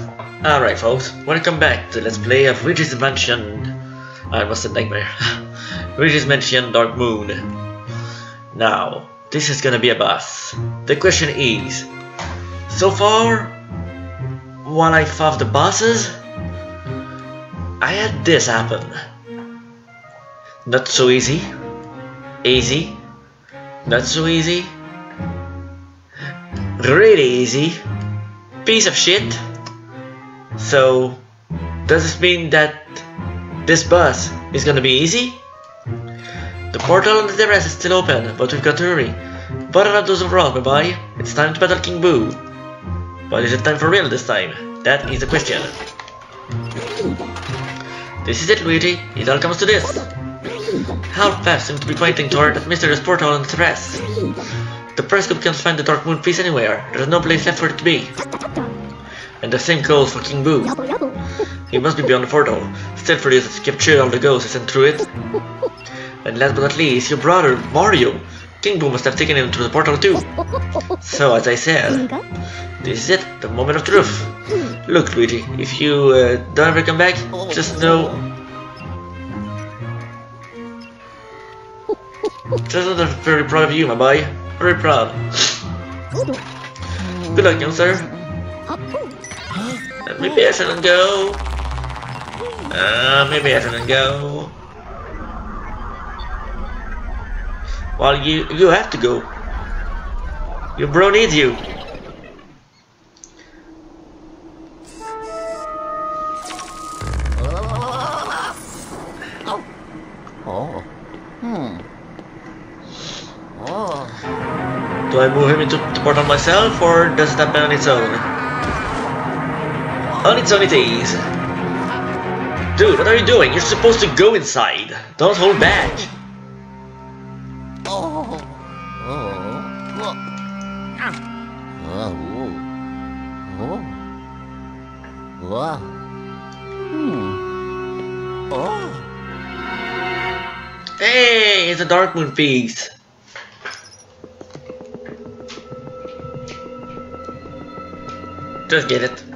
Alright folks, welcome back to Let's Play of Luigi's Mansion. I was a nightmare. Luigi's Mansion Dark Moon. Now, this is gonna be a boss. The question is, so far, while I fought the bosses, I had this happen. Not so easy. Easy. Not so easy. Really easy. Piece of shit. So, does this mean that this boss is gonna be easy? The portal on the terrace is still open, but we've got to hurry. Butter up those overalls, my boy. It's time to battle King Boo. But is it time for real this time? That is the question. This is it, Luigi. It all comes to this. Half Path seems to be pointing toward that mysterious portal on the terrace. The press group can't find the Dark Moon piece anywhere. There's no place left for it to be. And the same goes for King Boo. He must be beyond the portal. Still for this to capture all the ghosts sent through it. And last but not least, your brother, Mario. King Boo must have taken him through the portal too. So as I said, this is it, the moment of truth. Look, Luigi, if you don't ever come back, just know... Just know that I'm very proud of you, my boy. Very proud. Good luck, young sir. Maybe I shouldn't go. Maybe I shouldn't go. Well, you have to go. Your bro needs you. Do I move him into the portal myself, or does it happen on its own? On its own it is. Dude, what are you doing? You're supposed to go inside. Don't hold back. Hey, it's a Dark Moon piece. Just get it.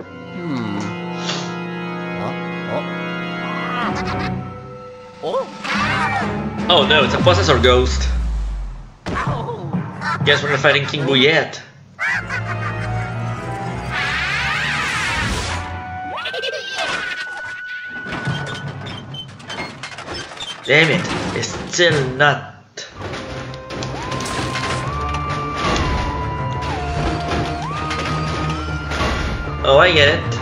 Oh no, it's a possessor ghost. Guess we're not fighting King Boo yet. Damn it, it's still not. Oh, I get it.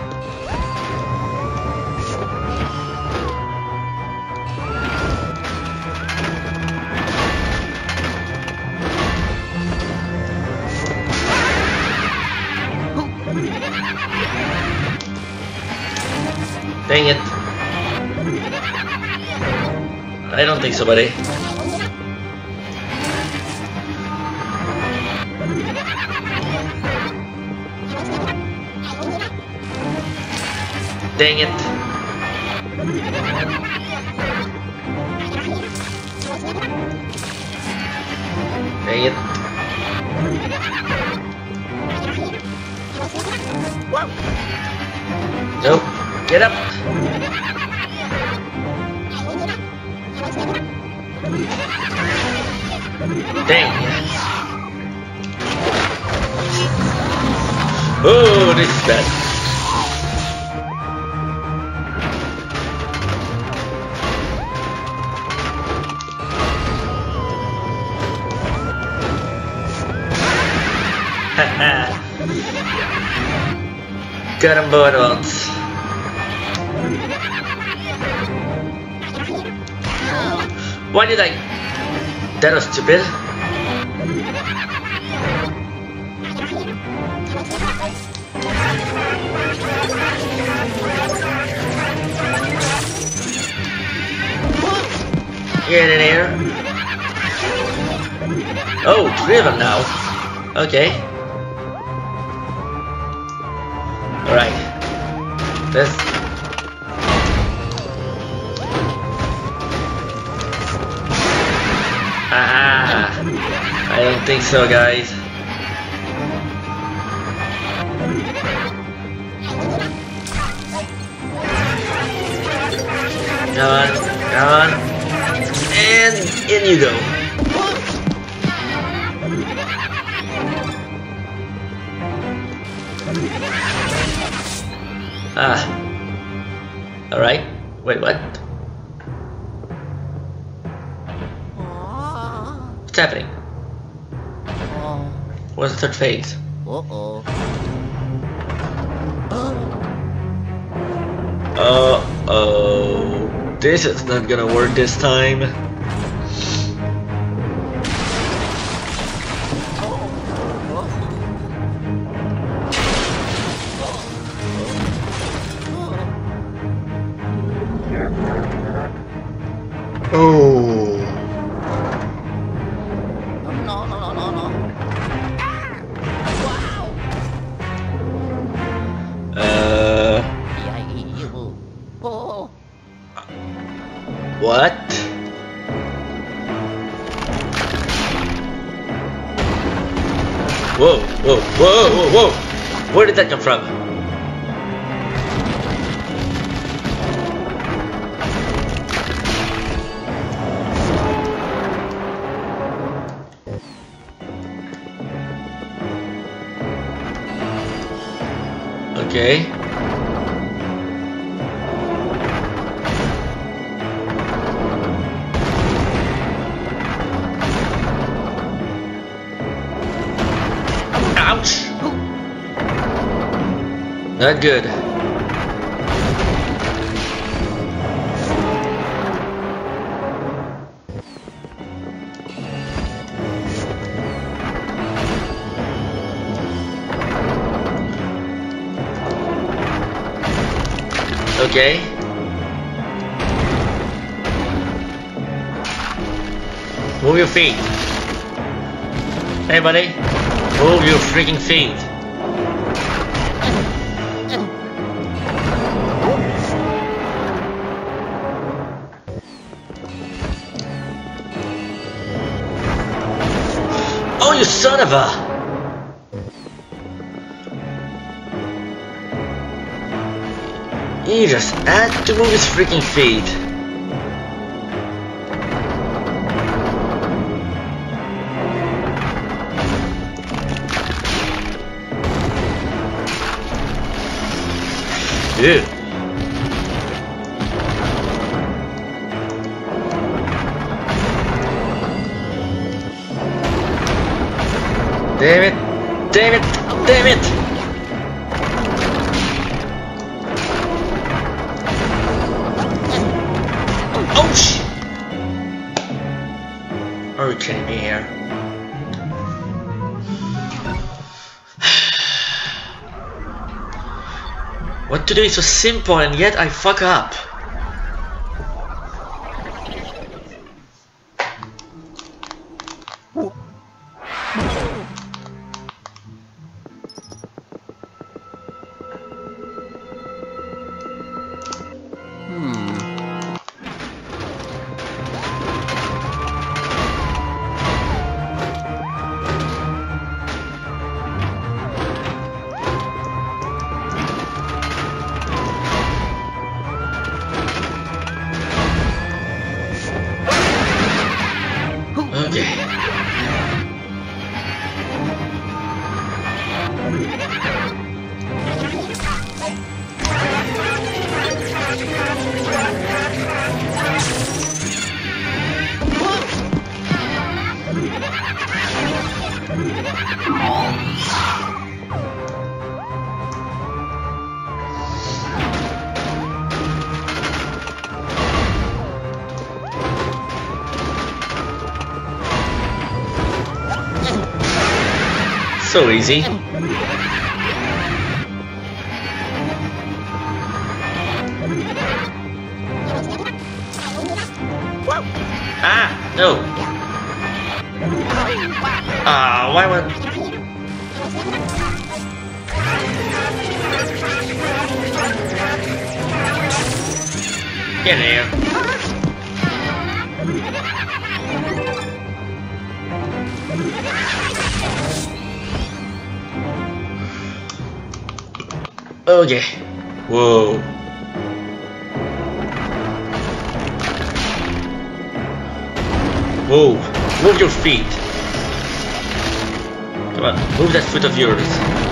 Dang it. I don't think so, buddy. Dang it. Dang it. Nope. Get up. Dang. Oh, this is bad. Got him both once. Why did I? That was stupid. Get in here. Oh, 3 of them now. Okay. Alright. Let's... I don't think so, guys. Come on, come on. And in you go. Ah. Alright. Wait, what? What's happening? What's the third phase? Uh-oh. This is not gonna work this time. Oh. What? Whoa, whoa, whoa, whoa, whoa! Where did that come from? Okay. Ouch! Not good. Okay. Move your feet. Hey buddy, move your freaking feet. Oh, you son of a... You just had to move his freaking feet. Dude. Damn it! Damn it! Damn it! Ouch! Are you kidding me here? What to do is so simple and yet I fuck up. So easy. Ah, no. Ah, why would... Get here. Okay. Whoa. Move. Move your feet. Come on, move that foot of yours.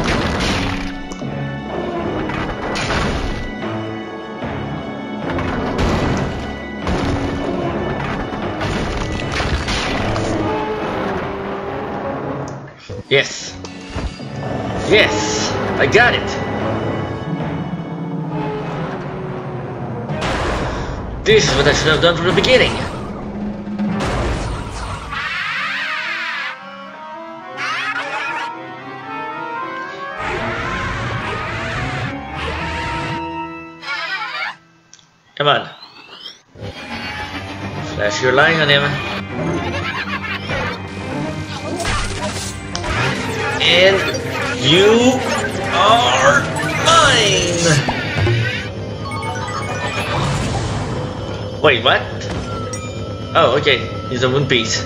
Yes. Yes, I got it. This is what I should have done from the beginning. Come on. Flash your line on him. And you are mine! Wait, what? Oh, okay. He's a One Piece.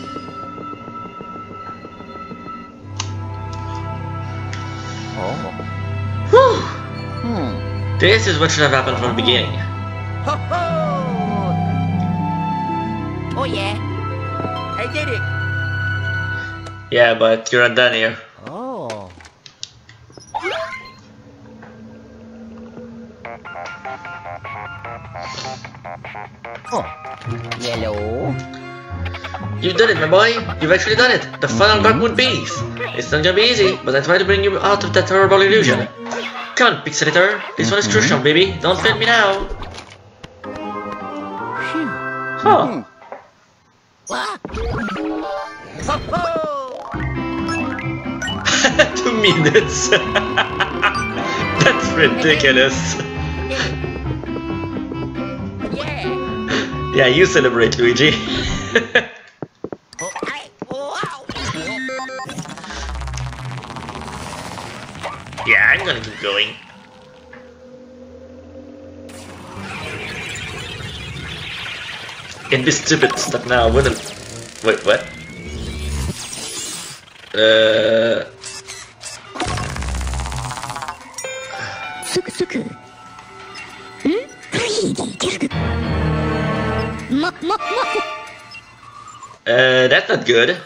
Oh. Whew. This is what should have happened from the beginning. Ho ho! Oh yeah. I did it. Yeah, but you're not done here. Oh. Oh. Yellow. You've done it, my boy. You've actually done it. The final Dark Moon piece. It's not gonna be easy, but I try to bring you out of that horrible illusion. Come on, Pixelator. This one is crucial, baby. Don't fail me now. Huh. Ho ho! 2 minutes. That's ridiculous. Yeah. Yeah, you celebrate, Luigi. Wow. Yeah, I'm gonna keep going. And be stupid stuff now wouldn't. Wait, what? That's not good.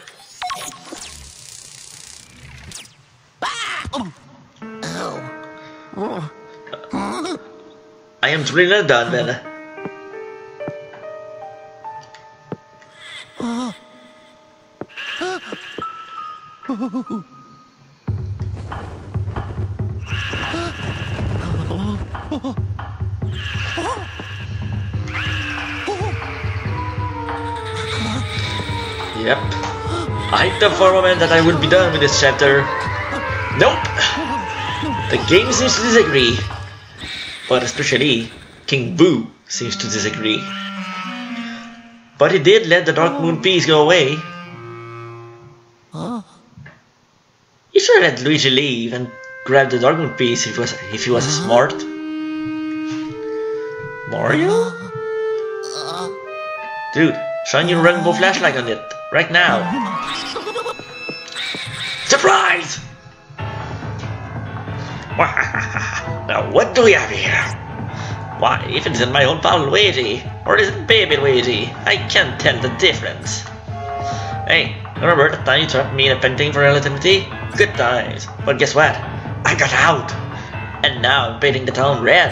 I am truly not done then. Yep. I thought for a moment that I would be done with this chapter. Nope! The game seems to disagree. But especially, King Boo seems to disagree. But he did let the Dark Moon piece go away. He should have let Luigi leave and grab the Dark Moon piece if he was smart. Mario? Dude, shine your rainbow flashlight on it, right now. Surprise! Now what do we have here? Why, if it isn't my own pal Luigi, or is it baby Luigi, I can't tell the difference. Hey, remember the time you trapped me in a painting for relativity? Good times. But guess what? I got out! And now I'm painting the town red.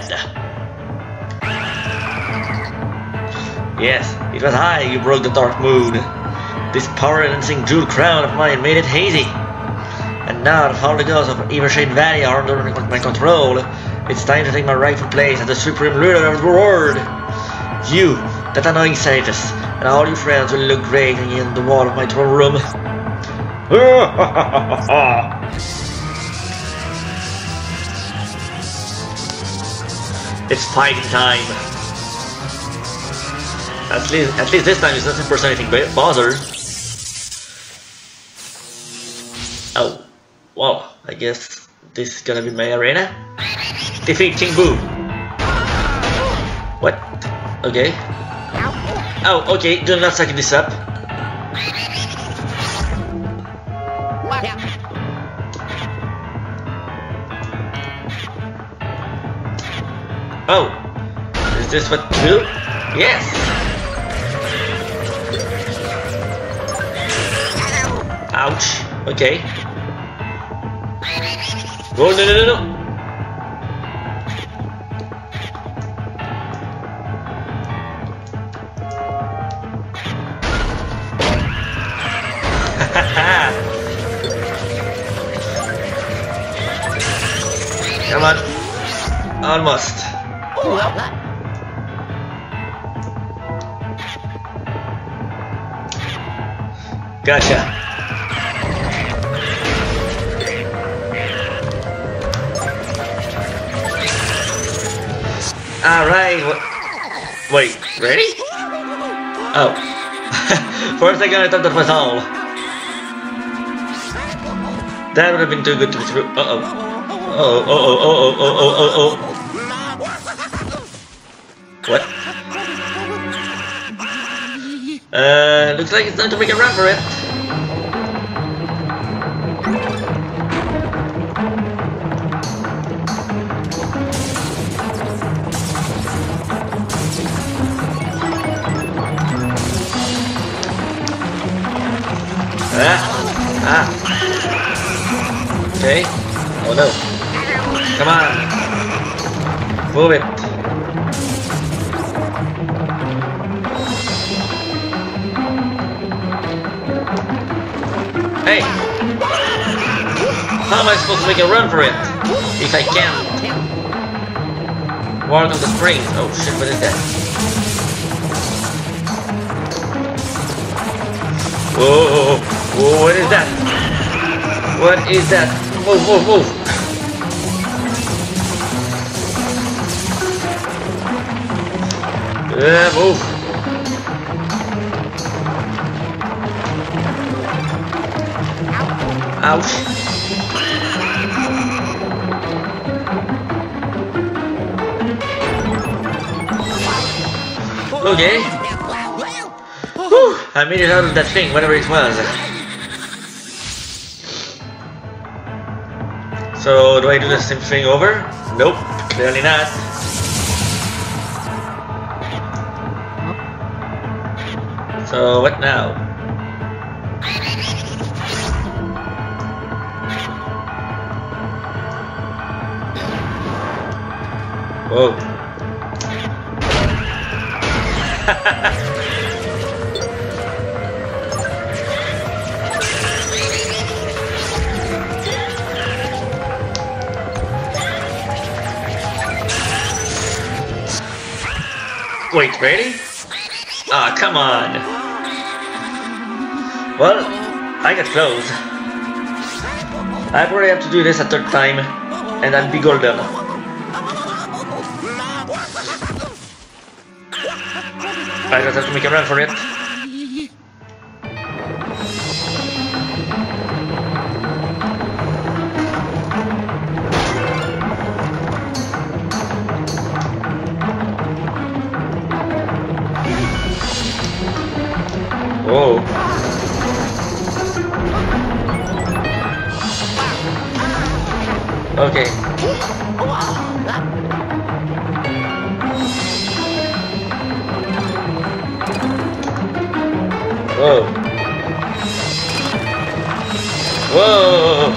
Yes, it was I who broke the Dark Moon. This power-enhancing jewel crown of mine made it hazy. And now that all the ghosts of Evershade Valley are under my control, it's time to take my rightful place as the supreme ruler of the world. You, that annoying scientist, and all your friends will look great in the wall of my throne room. It's fighting time. At least this time it's not impersonating Bowser. Oh, well, I guess this is gonna be my arena. Defeat King Boo. What? Okay. Oh, okay, do not suck this up. Oh, is this what to do? Yes! Ouch. Okay. Oh, no, no, no, no. Come on. Almost. Gotcha. Alright. Wait, ready? Oh. For a second I thought that was all. That would have been too good to be true. Uh-oh. Oh. What? Looks like it's time to make a run for it. Okay. Oh no. Come on. Move it. Hey! How am I supposed to make a run for it? If I can't walk on the spring. Oh shit, what is that? Whoa, whoa, what is that? What is that? Move, move, move! Move! Ouch! Okay. Whew, I made it out of that thing, whatever it was. So, do I do the same thing over? Nope, clearly not. So, what now? Whoa. Wait, ready? Ah, come on. Well, I got close. I probably have to do this a third time, and I'll be golden. I just have to make a run for it. Whoa. Okay. Whoa. Whoa.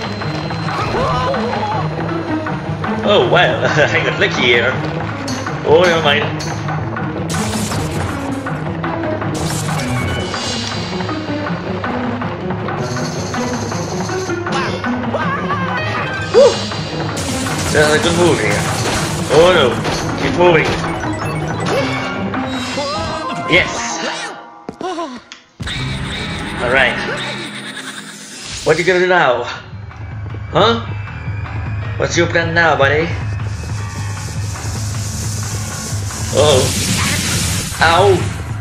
Oh, well, I got lucky here. Oh, never mind. Woo! That's a good move here. Oh no, keep moving. Yes. Alright. What you gonna do now? Huh? What's your plan now, buddy? Oh. Ow!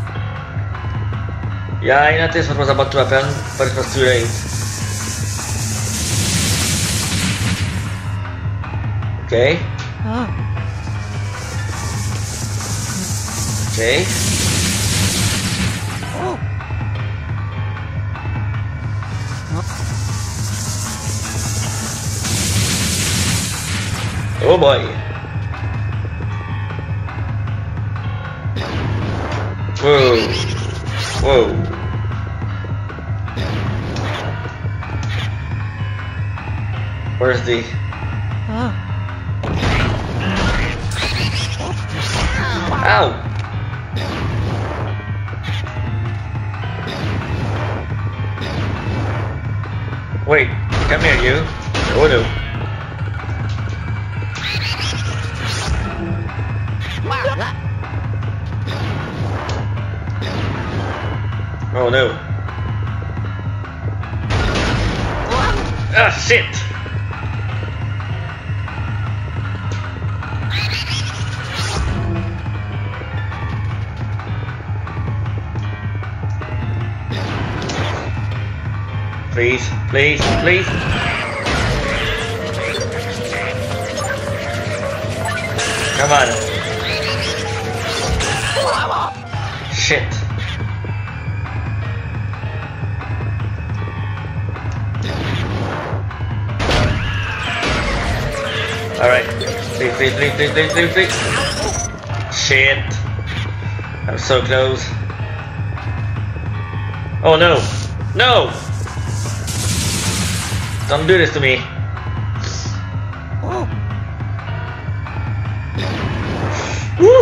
Yeah, I noticed what was about to happen, but it was too late. Okay. Okay. Oh boy. Whoa. Whoa. Where's the... Ow! Wait, come here, you. Oh no. Oh no. Ah, shit! Please, please, please. Come on. Shit. Alright. Please, please, please, please, please, please, please. Shit. I'm so close. Oh no. No! Don't do this to me. Woo!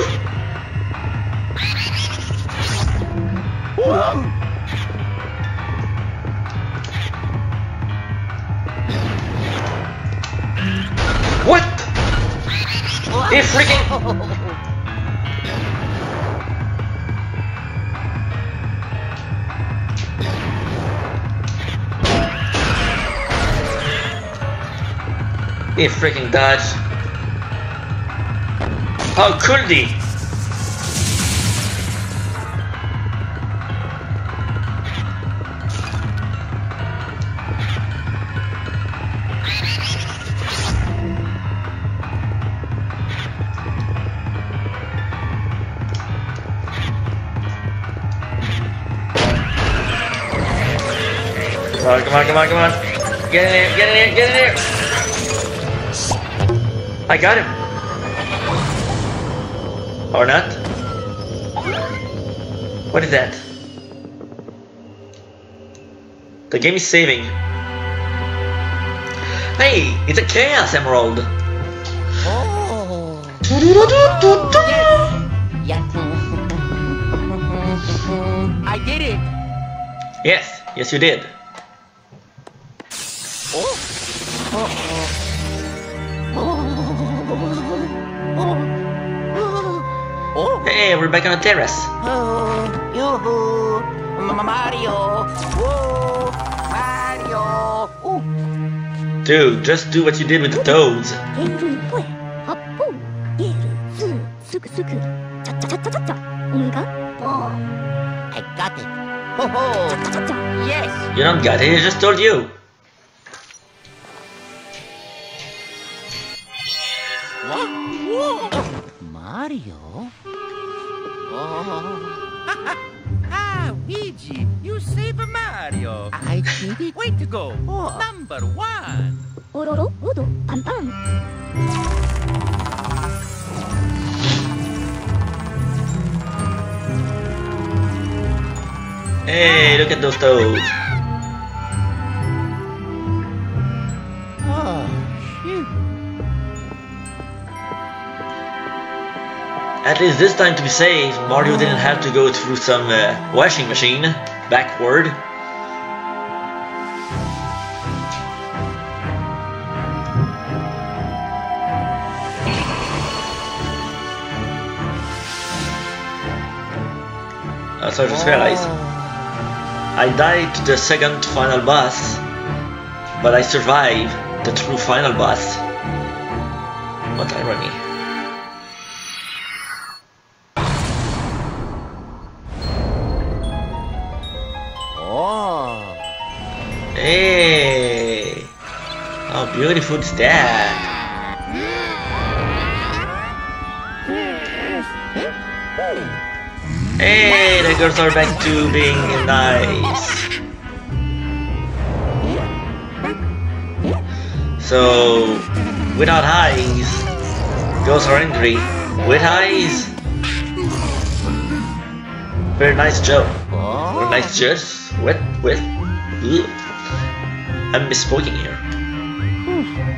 What? He freaking... He freaking dodged. How could he? Come on, come on, come on, come on. Get in there, get in there, get in there. I got him. Or not. What is that? The game is saving. Hey, it's a Chaos Emerald. Oh. Yes. I did it. Yes, yes you did. Hey, we're back on the terrace. Oh, yoo-hoo! Mario! Whoa! Mario! Ooh. Dude, just do what you did with the toads. I got it. Oh, yes. You don't got it, I just told you. Mario? Oh. Ah, Luigi, you saved Mario. I did it. Way to go. Oh. Number 1. Hey, look at those toads. Oh, shoot. At least this time to be safe, Mario didn't have to go through some washing machine backward. So I just realized I died to the second final boss, but I survived the true final boss. What irony. Oh. Hey! How beautiful is that? Hey, the girls are back to being nice. So, without eyes, girls are angry. With eyes, very nice joke. Very nice just with. I'm misspoken here.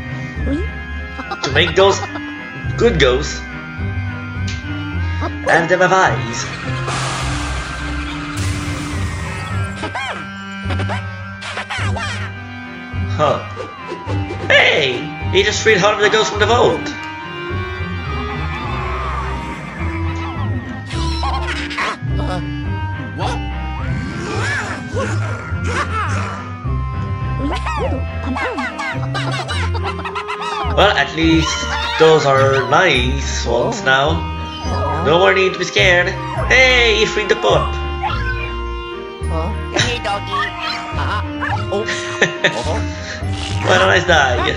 make those good ghosts and them have eyes. Huh. Hey! He just freed half of the ghosts from the vault. Well, at least those are nice ones now. No more need to be scared. Hey, he freed the pup. Hey, doggy. What a nice dog.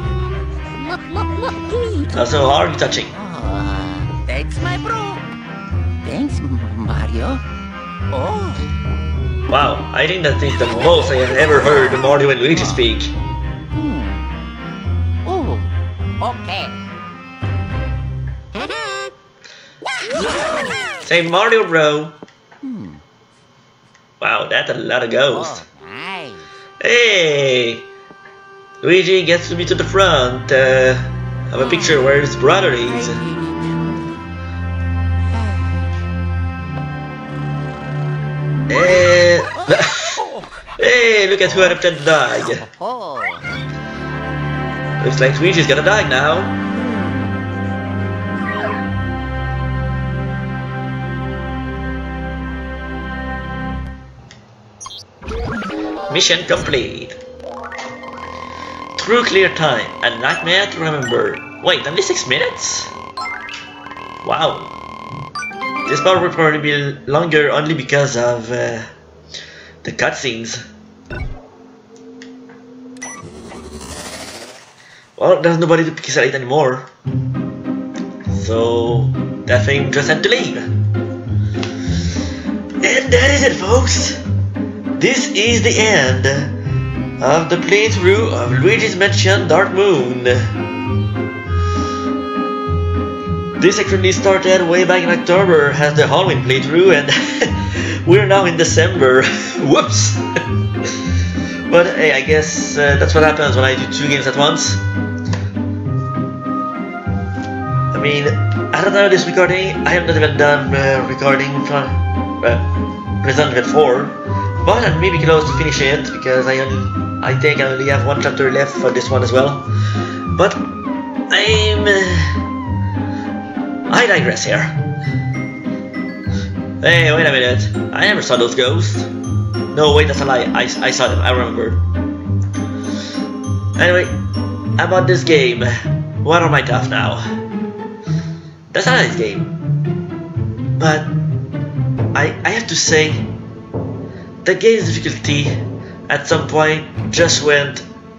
Not so hard touching. Thanks, my bro. Thanks, Mario. Oh. Wow, I think that is the most I have ever heard Mario and Luigi speak. Oh. Okay. Say Mario, bro. Wow, that's a lot of ghosts. Oh, nice. Hey! Luigi gets to be to the front. Have a picture where his brother is. Hey, look at who adopted the dog. Oh. Looks like Luigi's got a dog now. Mission complete. True clear time, a nightmare to remember. Wait, only 6 minutes? Wow. This part will probably be longer only because of the cutscenes. Well, there's nobody to pixelate anymore. So that thing just had to leave. And that is it, folks. This is the end of the playthrough of Luigi's Mansion Dark Moon. This actually started way back in October as the Halloween playthrough, and we're now in December. Whoops! But hey, I guess that's what happens when I do 2 games at once. I mean, at the time of this recording, I have not even done recording for Resident Evil 4. But I'm maybe close to finish it because I think I only have 1 chapter left for this one as well. But I digress here. Hey, wait a minute. I never saw those ghosts. No, wait, that's a lie. I saw them. I remember. Anyway, about this game. What are my thoughts now? That's a nice game. But I have to say, the game's difficulty at some point just went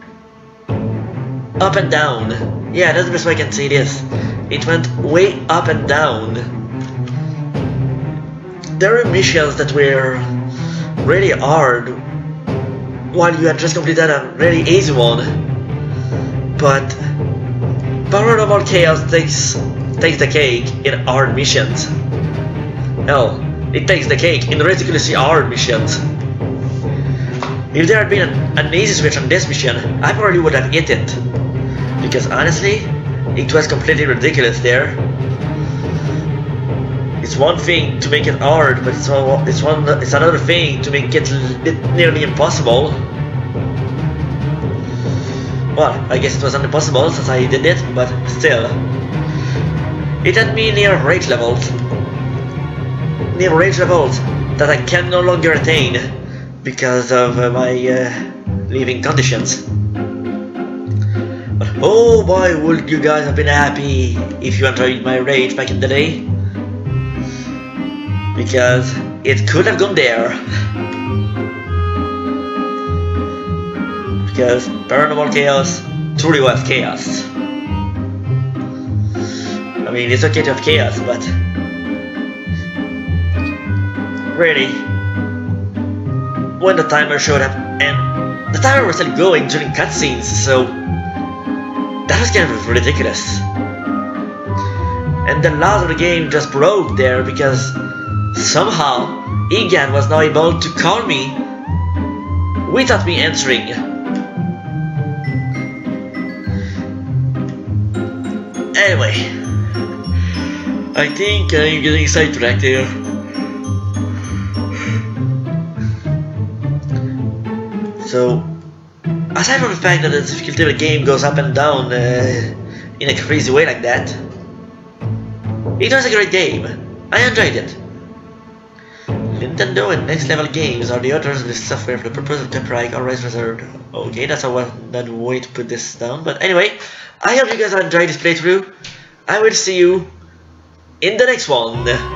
up and down. Yeah, that's the best way I can say this. It went way up and down. There were missions that were really hard, while you had just completed a really easy one. But Paranormal Chaos takes the cake in hard missions. Hell, it takes the cake in ridiculously hard missions. If there had been an easy switch on this mission, I probably would have hit it. Because honestly, it was completely ridiculous there. It's one thing to make it hard, but it's another thing to make it nearly impossible. Well, I guess it wasn't impossible since I did it, but still. It had me near rage levels. Near rage levels that I can no longer attain because of my living conditions. But oh boy, would you guys have been happy if you enjoyed my rage back in the day. Because it could have gone there. Because Paranormal Chaos truly was chaos. I mean, it's okay to have chaos, but really, when the timer showed up, and the timer was still going during cutscenes, so that was kind of ridiculous. And the laws of the game just broke there because somehow Egan was now able to call me without me answering. Anyway, I think I'm getting sidetracked here. So, aside from the fact that the difficulty of the game goes up and down in a crazy way like that, it was a great game. I enjoyed it. Nintendo and Next Level Games are the authors of this software for the purpose of copyright always reserved. Okay, that's a one way to put this down. But anyway, I hope you guys enjoyed this playthrough. I will see you in the next one.